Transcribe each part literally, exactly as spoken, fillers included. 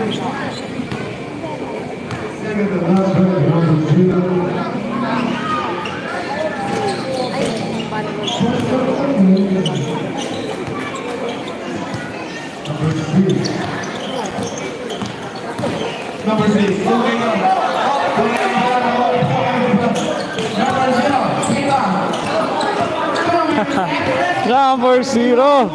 Number six, moving on. Number zero.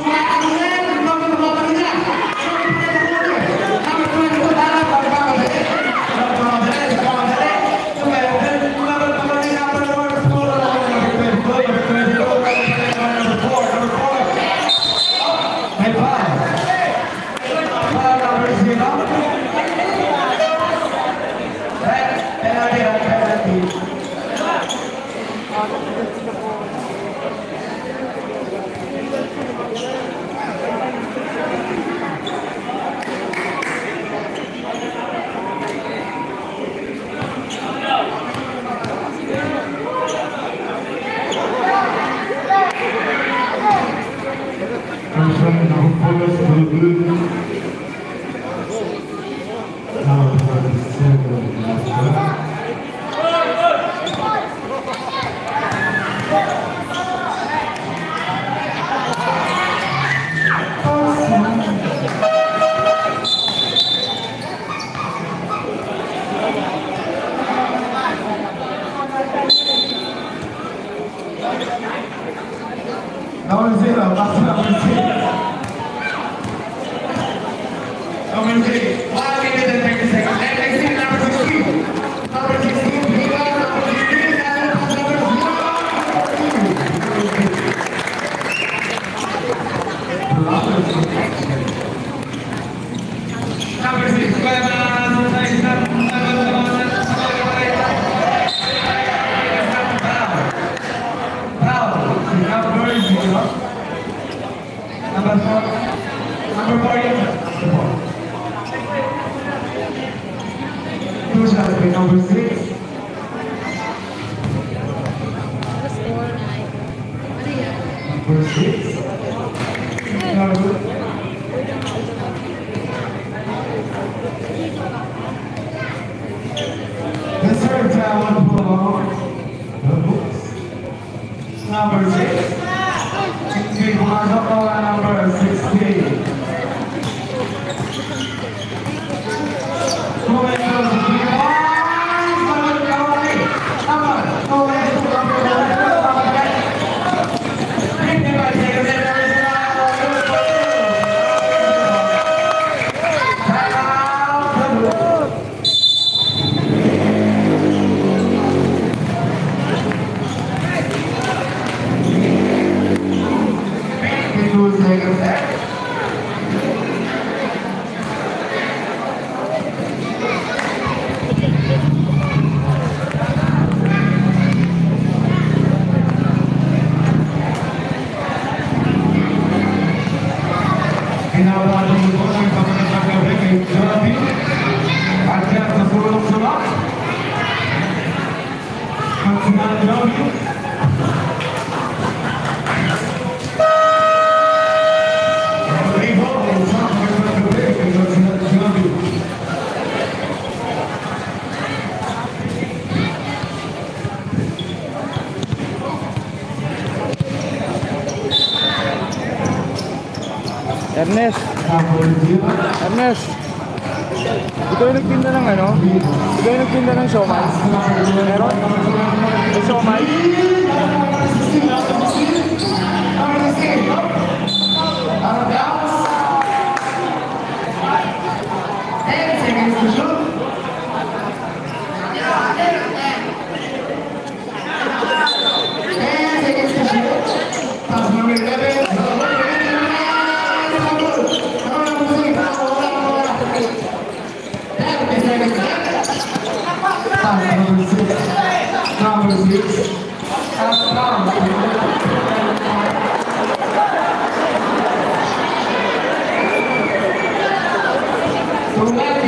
Number zero, that's number six. Number six, one minute and thirty seconds. And next thing, number sixteen. Number sixteen, Viva, number sixteen, and number zero. Number six, Number four, number four, two shots with number six. Number six. Number the third time one pull along the books. Number six. Number sixteen. Ernest. Ernest. Ikaw yung nagtinda ng ano? Ikaw yung nagtinda ng siomai? Meron? May siomai? Number six. So